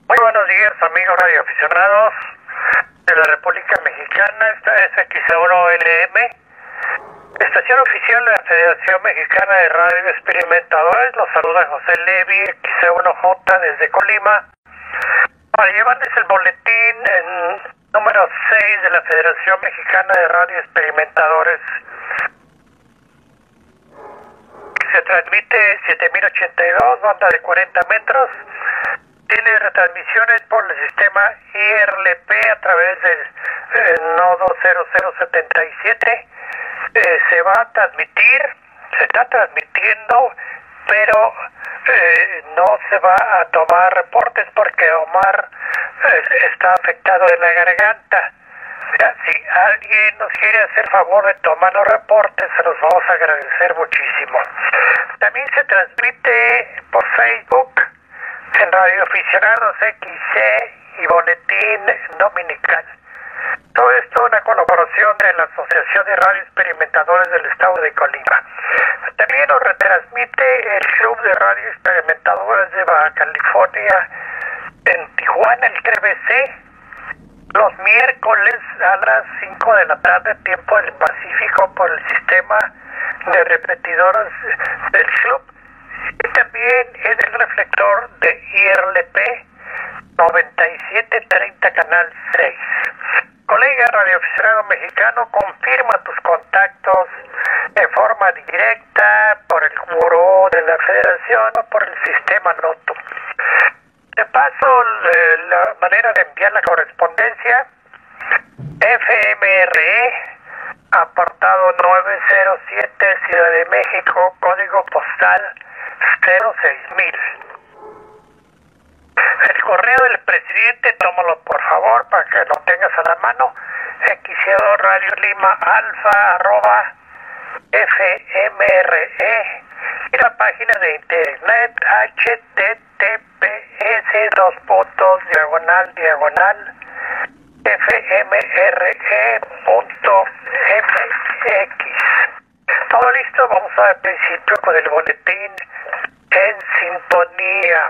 Muy buenos días, amigos radioaficionados de la República Mexicana. Esta es X1LM, estación oficial de la Federación Mexicana de Radio Experimentadores. Los saluda José Levi, X1J desde Colima, para llevarles el boletín número 6 de la Federación Mexicana de Radio Experimentadores. Se transmite 7082, banda de 40 metros. Tiene retransmisiones por el sistema IRLP a través del nodo 0077. Se va a transmitir, se está transmitiendo, pero no se va a tomar reportes porque Omar está afectado de la garganta. Si alguien nos quiere hacer favor de tomar los reportes, se los vamos a agradecer muchísimo. También se transmite por Facebook en Radio Aficionados XC y Boletín Dominical. Todo esto es una colaboración de la Asociación de Radio Experimentadores del Estado de Colima. También nos retransmite el Club de Radio Experimentadores de Baja California en Tijuana, el TBC, los miércoles a las 5 de la tarde, tiempo del Pacífico, por el sistema de repetidores del club. Y también en el reflector de IRLP 9730, canal 6. Colega radioaficionado mexicano, confirma tus contactos en forma directa por el buró de la Federación o por el sistema Noto. De paso, la manera de enviar la correspondencia: FMRE, apartado 907, Ciudad de México, código postal 06000. El correo del presidente, tómalo por favor para que lo tengas a la mano: X2 Radio Lima Alfa @FMRE, y la página de internet https://fmre.mx. Todo listo, vamos a dar principio con el boletín en sintonía,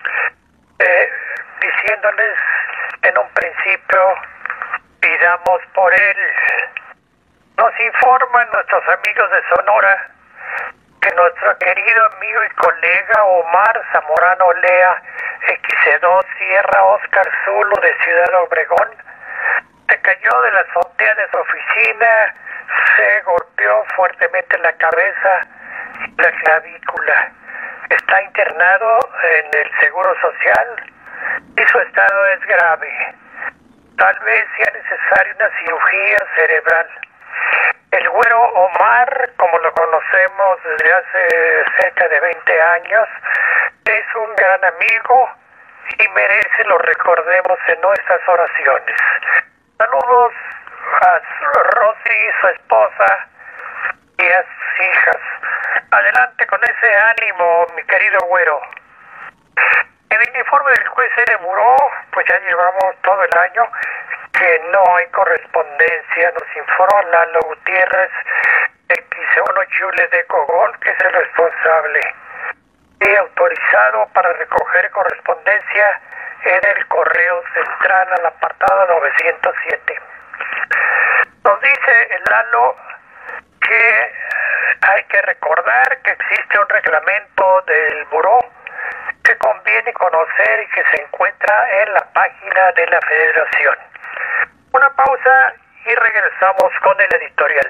diciéndoles en un principio, pidamos por él. Nos informan nuestros amigos de Sonora que nuestro querido amigo y colega Omar Zamorano Lea, XC2 Sierra Oscar Zulu de Ciudad Obregón, se cayó de la azotea de su oficina, se golpeó fuertemente la cabeza y la clavícula. Está internado en el Seguro Social y su estado es grave. Tal vez sea necesaria una cirugía cerebral. El güero Omar, como lo conocemos desde hace cerca de 20 años, es un gran amigo y merece lo recordemos en nuestras oraciones. Saludos a Rosy, su esposa, y a sus hijas. Adelante con ese ánimo, mi querido güero. En el informe del juez N. Buró, pues ya llevamos todo el año que no hay correspondencia. Nos informó Lalo Gutiérrez, X1 Chule de Cogol, que es el responsable, y autorizado para recoger correspondencia en el correo central al apartado 907. Nos dice el Lalo que hay que recordar que existe un reglamento del buró que conviene conocer y que se encuentra en la página de la Federación. Una pausa y regresamos con el editorial.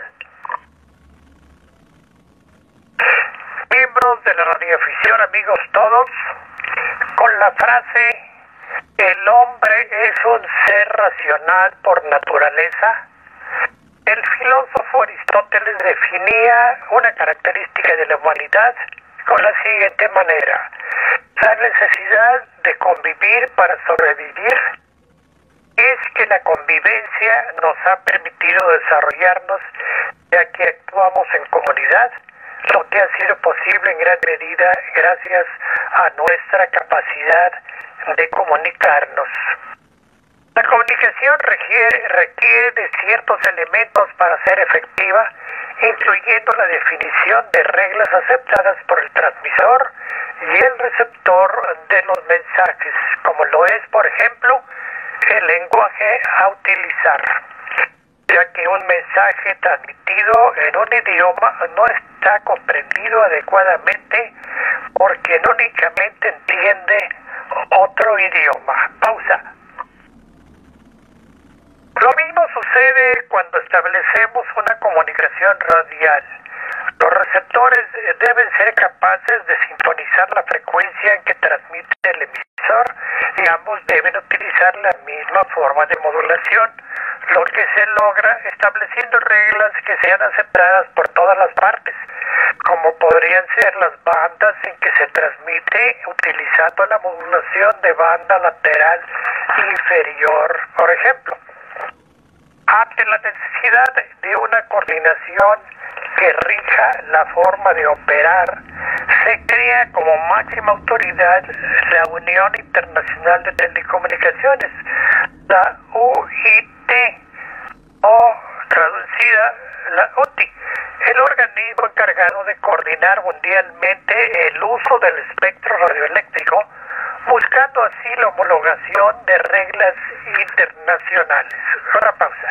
Miembros de la radioafición, amigos todos, con la frase "el hombre es un ser racional por naturaleza", el filósofo Aristóteles definía una característica de la humanidad con la siguiente manera: la necesidad de convivir para sobrevivir. Es que la convivencia nos ha permitido desarrollarnos, ya que actuamos en comunidad, lo que ha sido posible en gran medida gracias a nuestra capacidad de comunicarnos. La comunicación requiere de ciertos elementos para ser efectiva, incluyendo la definición de reglas aceptadas por el transmisor y el receptor de los mensajes, como lo es, por ejemplo, el lenguaje a utilizar, ya que un mensaje transmitido en un idioma no está comprendido adecuadamente por quien únicamente entiende otro idioma. Pausa. Lo mismo sucede cuando establecemos una comunicación radial. Los receptores deben ser capaces de sintonizar la frecuencia en que transmite el emisor y ambos deben utilizar la misma forma de modulación, lo que se logra estableciendo reglas que sean aceptadas por todas las partes, como podrían ser las bandas en que se transmite utilizando la modulación de banda lateral inferior, por ejemplo. Ante la necesidad de una coordinación que rija la forma de operar, se crea como máxima autoridad la Unión Internacional de Telecomunicaciones, la UIT, o traducida la UTI, el organismo encargado de coordinar mundialmente el uso del espectro radioeléctrico, buscando así la homologación de reglas internacionales. Una pausa.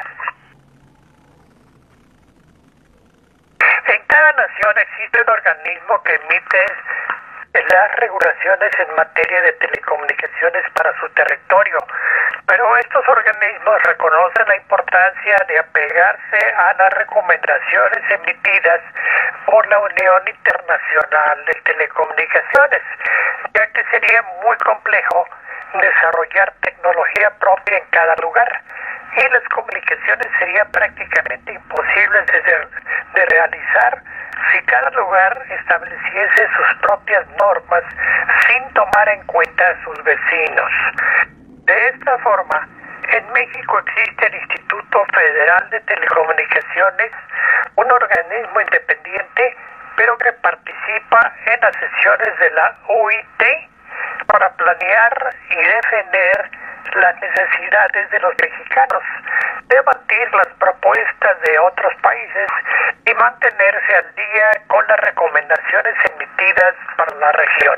En cada nación existe un organismo que emite las regulaciones en materia de telecomunicaciones para su territorio, pero estos organismos reconocen la importancia de apegarse a las recomendaciones emitidas por la Unión Internacional de Telecomunicaciones, ya que sería muy complejo desarrollar tecnología propia en cada lugar y las comunicaciones serían prácticamente imposibles de realizar si cada lugar estableciese sus propias normas sin tomar en cuenta a sus vecinos. De esta forma, en México existe el Instituto Federal de Telecomunicaciones, un organismo independiente, pero que participa en las sesiones de la UIT para planear y defender las necesidades de los mexicanos, debatir las propuestas de otros países y mantenerse al día con las recomendaciones emitidas para la región.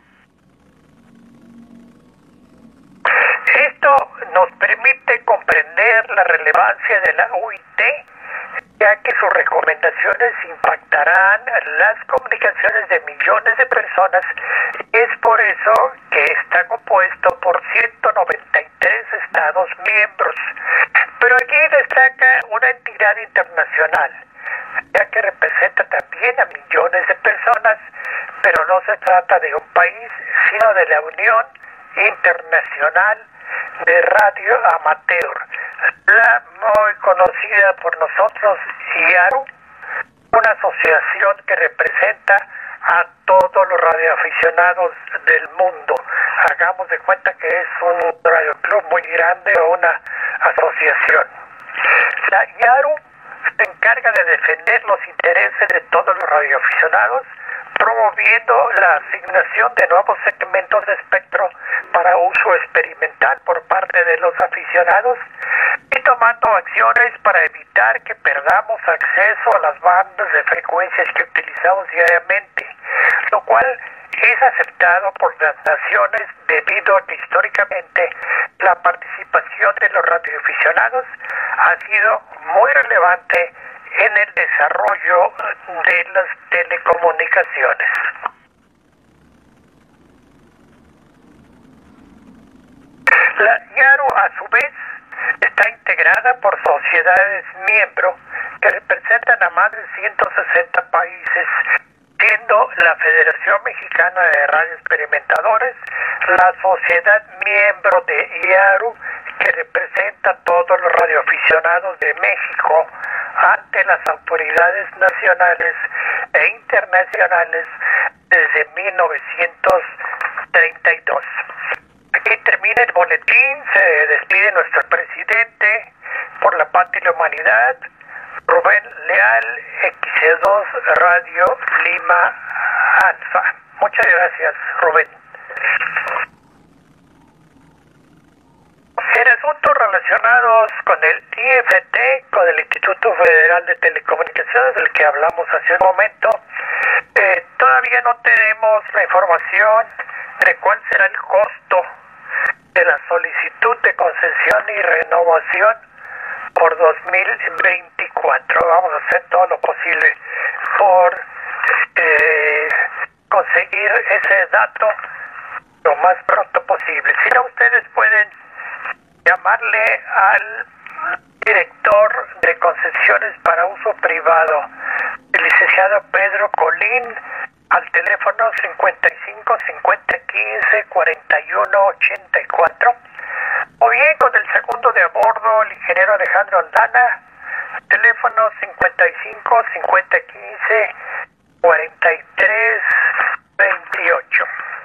Esto nos permite comprender la relevancia de la UIT, ya que sus recomendaciones impactarán las comunicaciones de millones de personas. Es por eso que está compuesto por 193 Estados miembros. Pero aquí destaca una entidad internacional, ya que representa también a millones de personas, pero no se trata de un país, sino de la Unión Internacional de Radio Amateur, la muy conocida por nosotros IARU, una asociación que representa a todos los radioaficionados del mundo. Hagamos de cuenta que es un radioclub muy grande o una asociación. La IARU se encarga de defender los intereses de todos los radioaficionados, promoviendo la asignación de nuevos segmentos de espectro para uso experimental por parte de los aficionados y tomando acciones para evitar que perdamos acceso a las bandas de frecuencias que utilizamos diariamente, lo cual es aceptado por las naciones debido a que históricamente la participación de los radioaficionados ha sido muy relevante en el desarrollo de las telecomunicaciones. La IARU, a su vez, está integrada por sociedades miembro que representan a más de 160 países, siendo la Federación Mexicana de Radio Experimentadores la sociedad miembro de IARU que representa a todos los radioaficionados de México ante las autoridades nacionales e internacionales desde 1932. Aquí termina el boletín, se despide nuestro presidente por la patria y la humanidad, Rubén Leal, XC2 Radio Lima Alfa. Muchas gracias, Rubén. En asuntos relacionados relacionados con el IFT, con el Instituto Federal de Telecomunicaciones, del que hablamos hace un momento. Todavía no tenemos la información de cuál será el costo de la solicitud de concesión y renovación por 2024. Vamos a hacer todo lo posible por conseguir ese dato lo más pronto posible. Si no, ustedes pueden llamarle al director de concesiones para uso privado, el licenciado Pedro Colín, al teléfono 55 50 15 41 84, o bien con el segundo de a bordo, el ingeniero Alejandro Aldana, teléfono 55 50 15 43 28.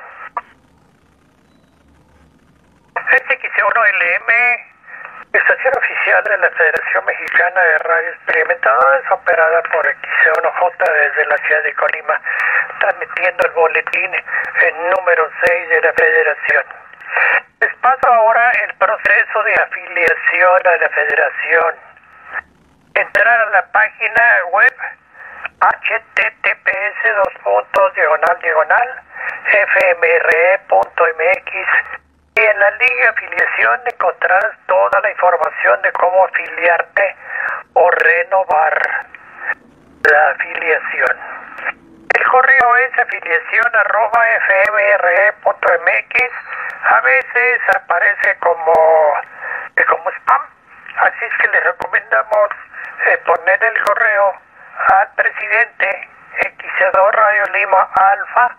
XC1LM, estación oficial de la Federación Mexicana de Radio Experimentadores, operada por XC1J desde la ciudad de Colima, transmitiendo el boletín número 6 de la Federación. Les paso ahora el proceso de afiliación a la Federación. Entrar a la página web https://fmre.mx, y en la liga afiliación encontrarás toda la información de cómo afiliarte o renovar la afiliación. El correo es afiliación@fmre.mx. A veces aparece como spam, así es que les recomendamos poner el correo al presidente XC2 Radio Lima Alfa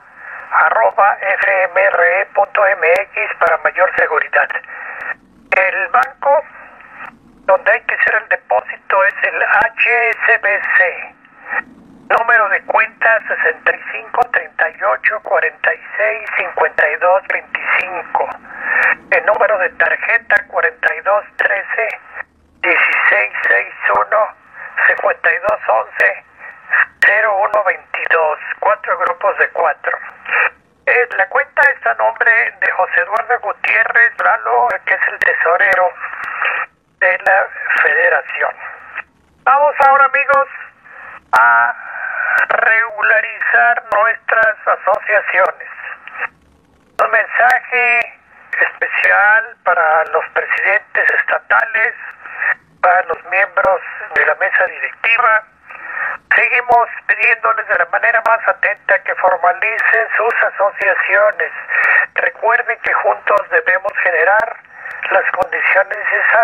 @fmre.mx para mayor seguridad. El banco donde hay que hacer el depósito es el HSBC. Número de cuenta 65 38 46 52 25. El número de tarjeta 42 13 16 61 52 11 01 22. 4 grupos de 4. La cuenta está a nombre de José Eduardo Gutiérrez Lalo, que es el tesorero de la Federación. Vamos ahora, amigos, a regularizar nuestras asociaciones. Un mensaje especial para los presidentes estatales, para los miembros de la mesa directiva. Seguimos pidiéndoles de la manera más atenta que formalicen sus asociaciones. Recuerden que juntos debemos generar las condiciones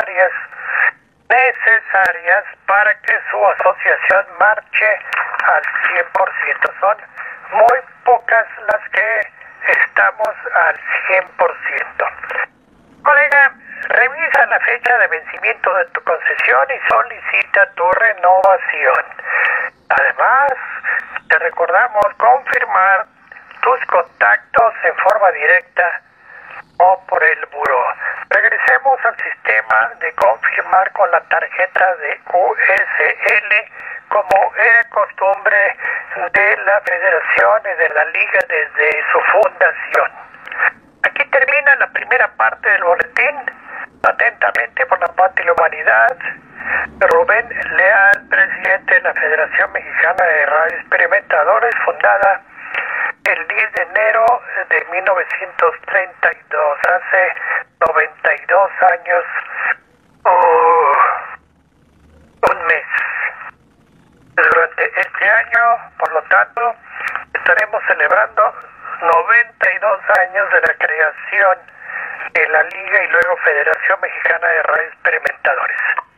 necesarias para que su asociación marche al 100%. Son muy pocas las que estamos al 100%. Colega, revisa la fecha de vencimiento de tu concesión y solicita tu renovación. Además, te recordamos confirmar tus contactos en forma directa o por el buró. Regresemos al sistema de confirmar con la tarjeta de QSL, como era costumbre de la Federación y de la Liga desde su fundación. Aquí termina la primera parte del boletín. Atentamente, por la paz y la humanidad, Rubén Leal, presidente de la Federación Mexicana de Radio Experimentadores, fundada el 10 de enero de 1932, hace 92 años, un mes. Durante este año, por lo tanto, estaremos celebrando 92 años de la creación de la Liga y luego Federación Mexicana de Radio Experimentadores.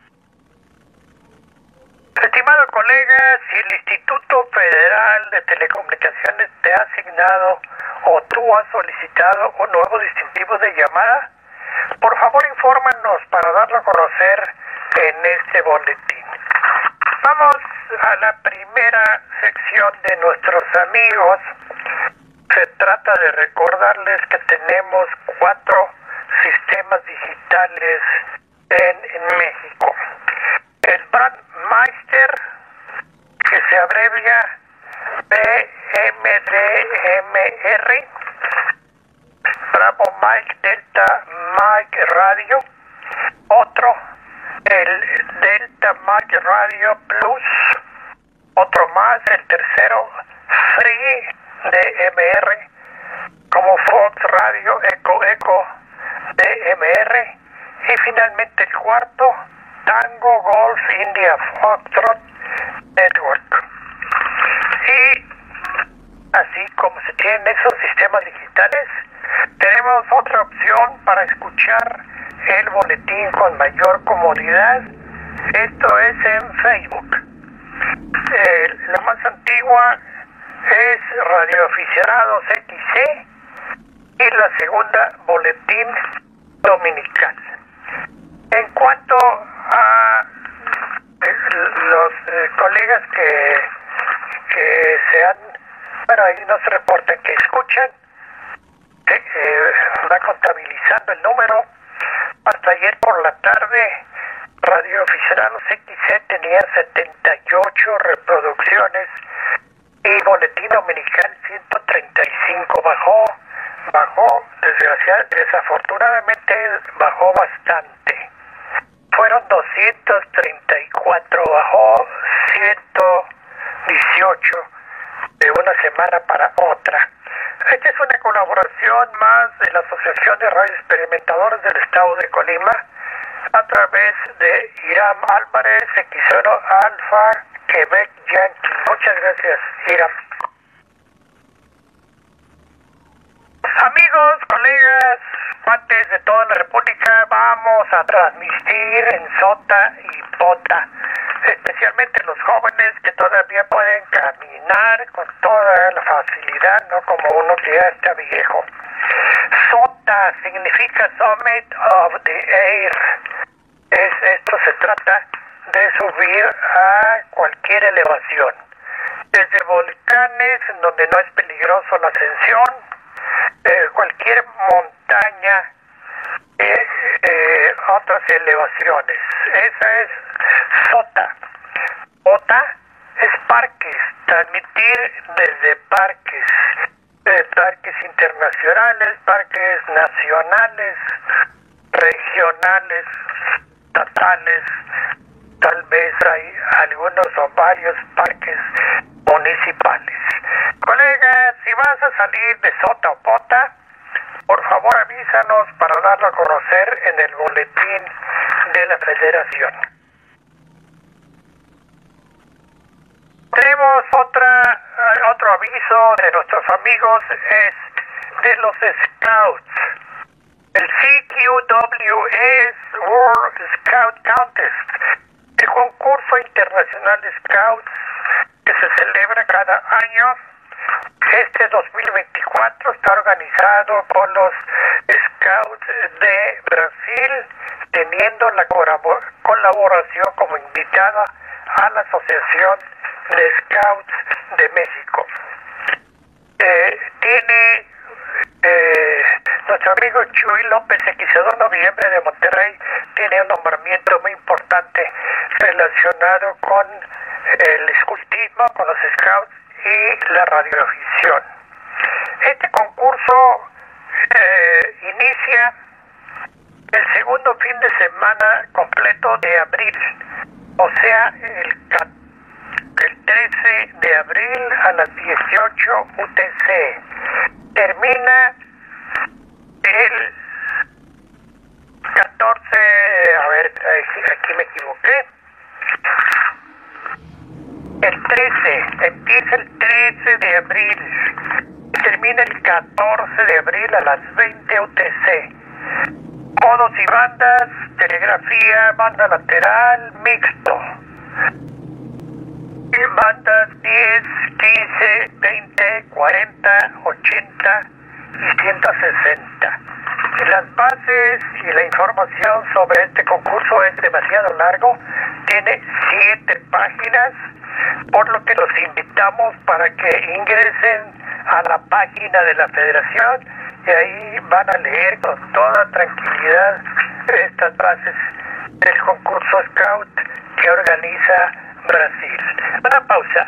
Estimado colega, si el Instituto Federal de Telecomunicaciones te ha asignado o tú has solicitado un nuevo distintivo de llamada, por favor infórmanos para darlo a conocer en este boletín. Vamos a la primera sección de nuestros amigos. Se trata de recordarles que tenemos 4 sistemas digitales en México. El Brandmeister, que se abrevia BMDMR, Bravo Mike Delta Mike Radio. Otro, el Delta Mac Radio Plus, otro más, el tercero Free DMR, como Fox Radio Eco DMR, y finalmente el cuarto, Tango Golf India Foxtrot Network. Y así como se tienen esos sistemas digitales, tenemos otra opción para escuchar el boletín con mayor comodidad. Esto es en Facebook. La más antigua es Radio Aficionados XC y la segunda, Boletín Dominical. En cuanto a los colegas que se han, bueno, ahí nos reportan que escuchan, va contabilizando el número. Hasta ayer por la tarde, Radio Aficionados XC tenía 78 reproducciones y Boletín Dominical 135. Bajó, desafortunadamente bajó bastante. Fueron 234, bajó 118 de una semana para otra. Esta es una colaboración más de la Asociación de Radio Experimentadores del Estado de Colima a través de Iram Álvarez, X1 Alfa, Quebec Yankee. Muchas gracias, Iram. Amigos, colegas, cuates de toda la República, vamos a transmitir en Sota y Pota, especialmente los jóvenes que todavía pueden caminar con toda la facilidad, no como uno que ya está viejo. SOTA significa Summit of the Air. Esto se trata de subir a cualquier elevación, desde volcanes donde no es peligroso la ascensión, cualquier montaña, otras elevaciones. Esa es SOTA. OTA es parques, transmitir desde parques, parques internacionales, parques nacionales, regionales, estatales, tal vez hay algunos o varios parques municipales. Colegas, si vas a salir de Sota o Pota, por favor avísanos para darlo a conocer en el boletín de la Federación. Tenemos otro aviso de nuestros amigos, es de los Scouts. El CQW es World Scout Contest, el concurso internacional de Scouts que se celebra cada año. Este 2024 está organizado por los Scouts de Brasil, teniendo la colaboración como invitada a la Asociación de Scouts de México. Tiene nuestro amigo Chuy López, X2 Noviembre de Monterrey, tiene un nombramiento muy importante relacionado con el escultismo, con los Scouts y la radioafición. Este concurso inicia el segundo fin de semana completo de abril, o sea, el 13 de abril a las 18 UTC. Termina el 14, a ver, aquí me equivoqué. El 13, empieza el 13 de abril, termina el 14 de abril a las 20 UTC. Modos y bandas, telegrafía, banda lateral, mixto. Bandas 10, 15, 20, 40, 80 y 160. Las bases y la información sobre este concurso es demasiado largo, tiene 7 páginas, por lo que los invitamos para que ingresen a la página de la Federación y ahí van a leer con toda tranquilidad estas bases del concurso Scout que organiza Brasil. Una pausa.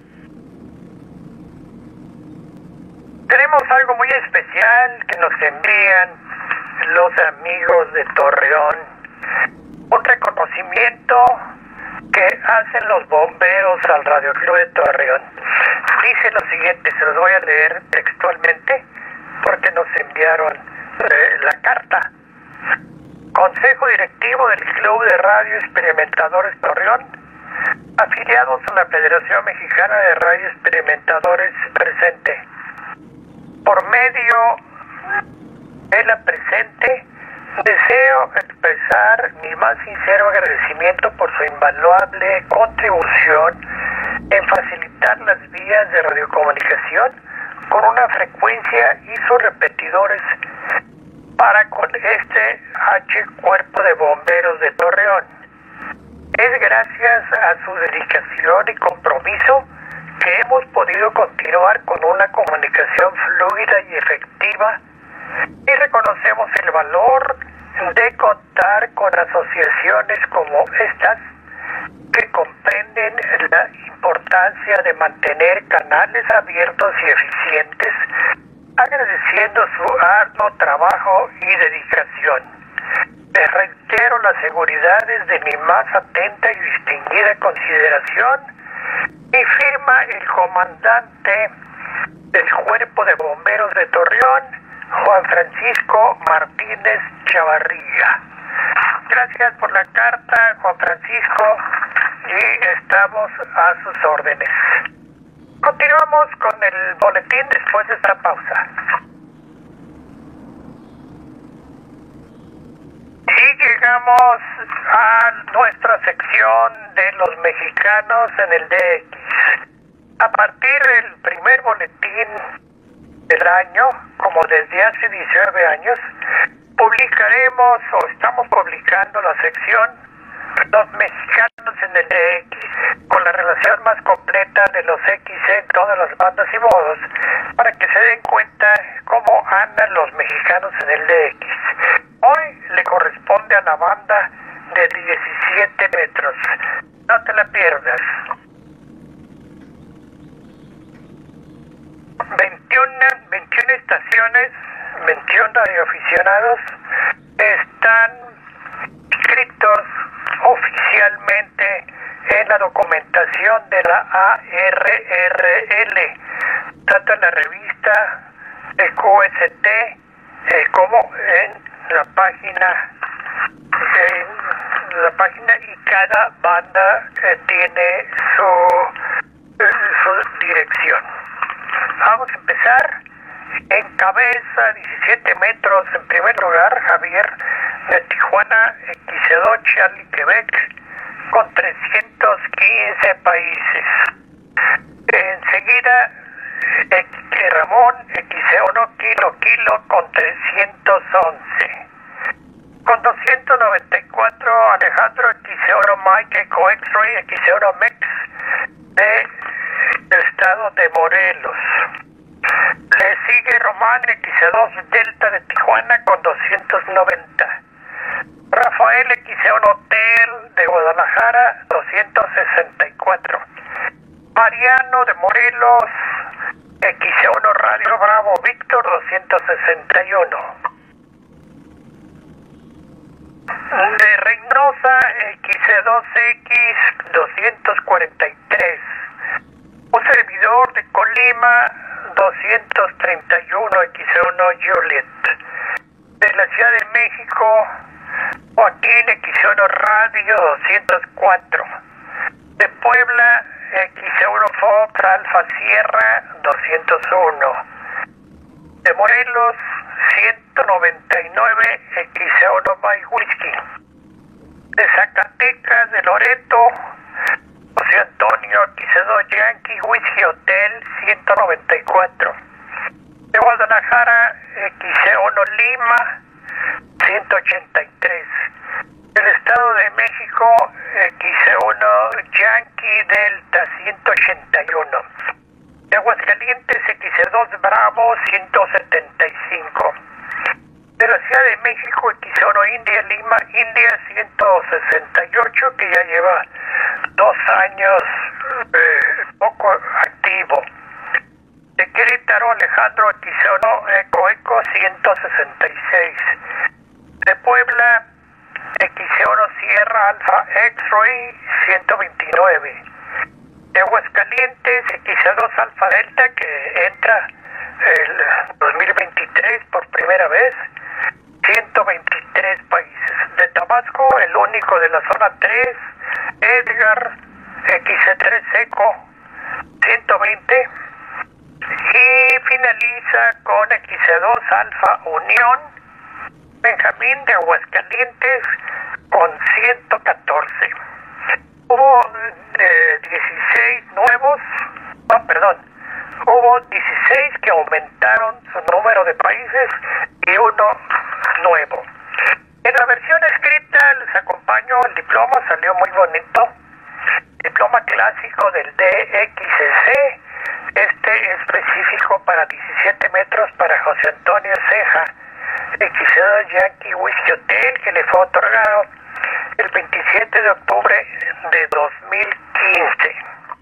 Tenemos algo muy especial que nos envían los amigos de Torreón. un reconocimiento que hacen los bomberos al Radio Club de Torreón. Dice lo siguiente, se los voy a leer textualmente porque nos enviaron la carta. Consejo Directivo del Club de Radio Experimentadores Torreón, afiliados a la Federación Mexicana de Radio Experimentadores presente. Por medio de la presente, deseo expresar mi más sincero agradecimiento por su invaluable contribución en facilitar las vías de radiocomunicación con una frecuencia y sus repetidores para con este H Cuerpo de Bomberos de Torreón. Es gracias a su dedicación y compromiso que hemos podido continuar con una comunicación fluida y efectiva, y reconocemos el valor de contar con asociaciones como estas que comprenden la importancia de mantener canales abiertos y eficientes, agradeciendo su arduo trabajo y dedicación. Les reitero las seguridades de mi más atenta y distinguida consideración, y firma el comandante del Cuerpo de Bomberos de Torreón, Juan Francisco Martínez Chavarría. Gracias por la carta, Juan Francisco, y estamos a sus órdenes. Continuamos con el boletín después de esta pausa. Y llegamos a nuestra sección de los mexicanos en el DX. A partir del primer boletín del año, como desde hace 19 años, publicaremos o estamos publicando la sección Los Mexicanos en el DX, con la relación más completa de los X en todas las bandas y modos, para que se den cuenta cómo andan los mexicanos en el DX. Hoy le corresponde a la banda de 17 metros. No te la pierdas. 21 estaciones, 21 radioaficionados están inscritos oficialmente en la documentación de la ARRL, tanto en la revista de QST como en la página, y cada banda tiene su dirección. Vamos a empezar. Encabeza 17 metros en primer lugar Javier de Tijuana, XC2 Charlie Quebec, con 315 países. Enseguida Ramón XC1 Kilo con 311. Con 294 Alejandro XC1 Mike Eco X-Ray XC1 Mex del estado de Morelos. Le sigue Román XC2 Delta de Tijuana con 290. Rafael XC1 Hotel de Guadalajara 264. Mariano de Morelos XC1 Radio Bravo Víctor 261. De Reynosa XC2X 243. Un servidor de Colima 231 XC1 Juliet. De la Ciudad de México, Joaquín XC1 Radio 204. De Puebla, XC1 Fox Alfa Sierra 201. De Morelos, 199 XC1 My Whisky. De Zacatecas, de Loreto, José Antonio XC2 Yankee Whisky Hotel 194. De Guadalajara, XC1 Lima 183. Del Estado de México, XC1 Yankee Delta 181. De Aguascalientes, XC2 Bravo 175. De la Ciudad de México, XC1 India Lima India 168, que ya lleva 2 años poco activo. De Querétaro, Alejandro XC1 Eco 166. De Puebla, XC1 Sierra Alfa X-Ray 129. De Aguascalientes, XC2 Alfa Delta, que entra el 2023 por primera vez, 123 países. De Tabasco, el único de la zona 3, Edgar, XC3 Seco, 120. Y finaliza con XC2 Alfa Unión, Benjamín de Aguascalientes, con 114. Hubo 16 nuevos, hubo 16 que aumentaron su número de países y uno nuevo. En la versión escrita les acompaño el diploma, salió muy bonito. Diploma clásico del DXCC, este específico para 17 metros para José Antonio Ceja, XC2 Yankee Whiskey Hotel, que le fue otorgado el 27 de octubre de 2015.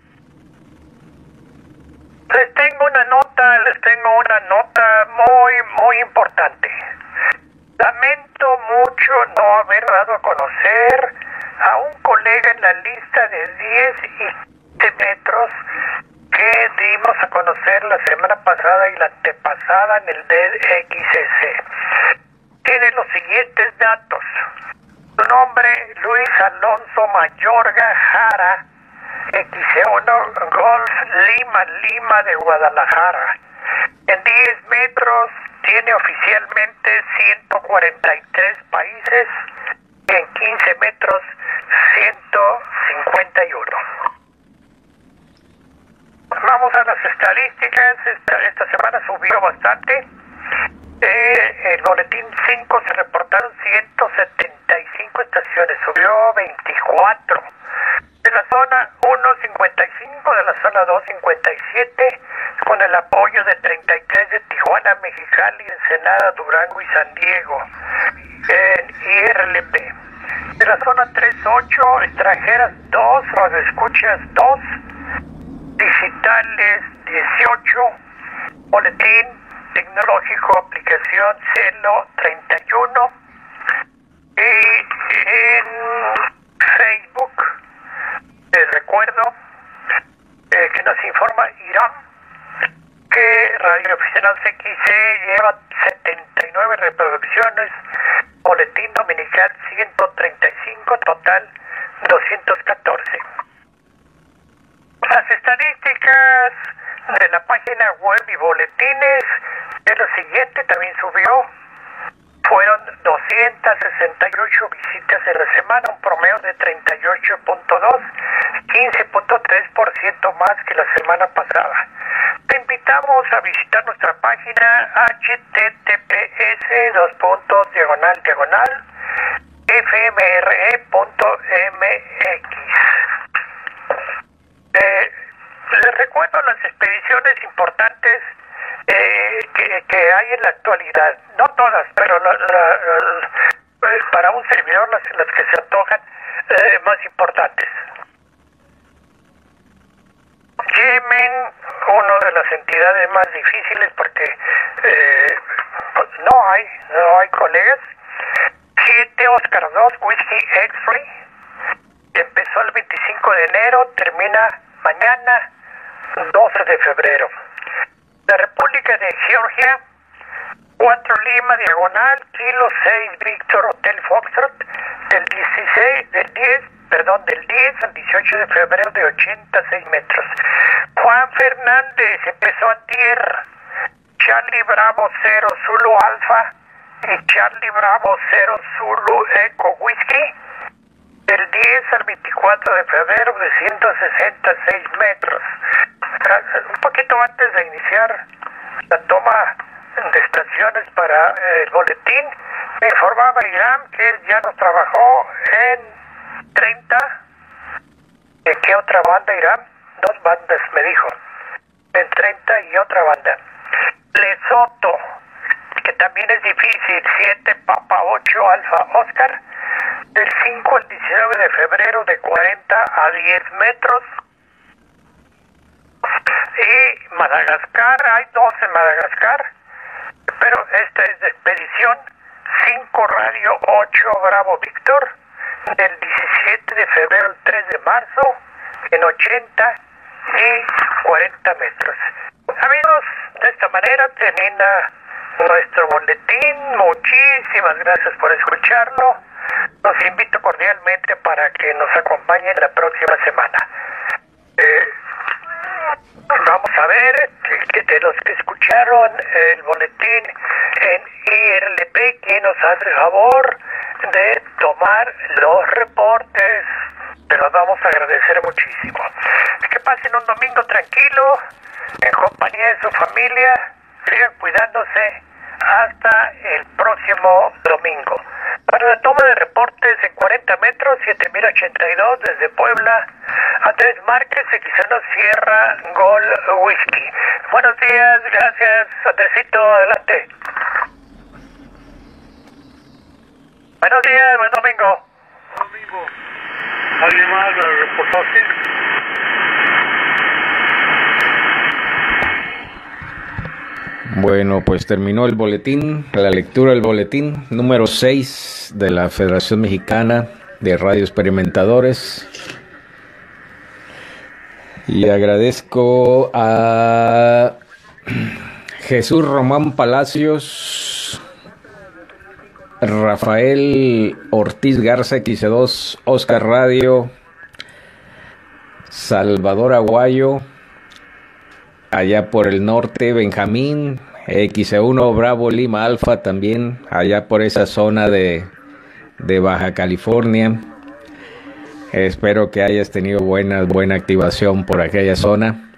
Les tengo una nota muy importante. Lamento mucho no haber dado a conocer a un colega en la lista de 10 y 15 metros que dimos a conocer la semana pasada y la antepasada en el DXCC. Tiene los siguientes datos. Su nombre, Luis Alonso Mayorga Jara, XC1 Golf Lima de Guadalajara. En 10 metros tiene oficialmente 143 países y en 15 metros 151. Vamos a las estadísticas. Esta semana subió bastante. El boletín 5 se reportaron 175 estaciones, subió 24. De la zona 1, 55, de la zona 2, 57, con el apoyo de 33 de Tijuana, Mexicali, Ensenada, Durango y San Diego, en IRLP. De la zona 3, 8, extranjeras 2, radioescuchas 2, digitales 18, boletín tecnológico, aplicación Celo 31, y en Facebook les recuerdo que nos informa Irán que Radio Aficionados XC lleva 79 reproducciones, boletín dominical 135, total 214. Las estadísticas de la página web y boletines es lo siguiente, también subió. Fueron 268 visitas en la semana, un promedio de 38.2, 15.3% más que la semana pasada. Te invitamos a visitar nuestra página https://fmre.mx. Les recuerdo las expediciones importantes que hay en la actualidad, no todas, pero para un servidor las que se antojan más importantes. Yemen, una de las entidades más difíciles porque no hay colegas. 7 Oscar 2 Whiskey X-Ray, empezó el 25 de enero, termina mañana 12 de febrero. La República de Georgia, 4 Lima diagonal, kilo 6 Víctor Hotel Foxtrot, del 10 al 18 de febrero, de 86 metros. Juan Fernández empezó antier, Charlie Bravo 0 Zulu Alfa y Charlie Bravo 0 Zulu Eco Whisky, del 10 al 24 de febrero, de 166 metros. Un poquito antes de iniciar la toma de estaciones para el boletín, me informaba Irán que él ya nos trabajó en 30. ¿En qué otra banda, Irán? 2 bandas, me dijo. En 30 y otra banda. Lesoto, que también es difícil, 7 Papa 8 Alfa Oscar, del 5 al 19 de febrero, de 40 a 10 metros. Y Madagascar, hay 2 en Madagascar, pero esta es de expedición, 5 Radio 8 Bravo Víctor, del 17 de febrero al 3 de marzo, en 80 y 40 metros. Amigos, de esta manera termina nuestro boletín. Muchísimas gracias por escucharlo. Los invito cordialmente para que nos acompañen la próxima semana. Vamos a ver que de los que escucharon el boletín en IRLP, que nos hace el favor de tomar los reportes. Te los vamos a agradecer muchísimo. Que pasen un domingo tranquilo, en compañía de su familia. Sigan cuidándose hasta el próximo domingo. Para la toma de reportes en 40 metros, 7082 desde Puebla, Andrés Márquez, X1 Sierra Gol Whisky. Buenos días, gracias, Andresito, adelante. Buenos días, buen domingo. Domingo. ¿Alguien más reportó así? Bueno, pues terminó el boletín, la lectura del boletín número 6 de la Federación Mexicana de Radio Experimentadores. Y agradezco a Jesús Román Palacios, Rafael Ortiz Garza, X2 Oscar Radio, Salvador Aguayo, allá por el norte, Benjamín, X1 Bravo Lima Alfa también, allá por esa zona de Baja California. Espero que hayas tenido buena activación por aquella zona.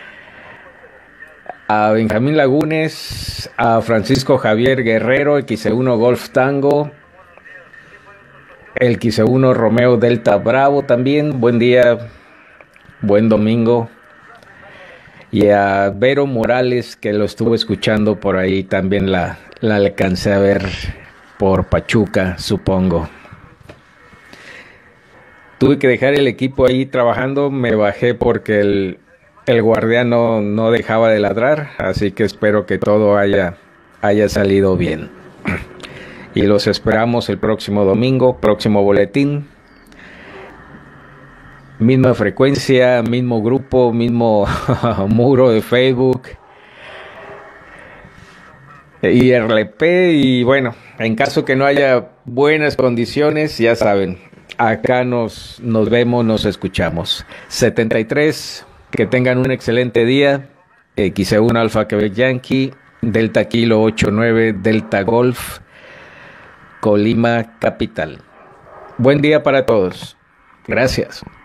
A Benjamín Lagunes, a Francisco Javier Guerrero, X1 Golf Tango, el X1 Romeo Delta Bravo también, buen día, buen domingo. Y a Vero Morales, que lo estuve escuchando por ahí, también la alcancé a ver por Pachuca, supongo. Tuve que dejar el equipo ahí trabajando, me bajé porque el guardián no dejaba de ladrar, así que espero que todo haya salido bien. Y los esperamos el próximo domingo, próximo boletín. Misma frecuencia, mismo grupo, mismo muro de Facebook, IRLP, y bueno, en caso que no haya buenas condiciones, ya saben, acá nos vemos, nos escuchamos. 73, que tengan un excelente día. X1 Alfa Quebec Yankee, Delta Kilo 89, Delta Golf, Colima Capital. Buen día para todos. Gracias.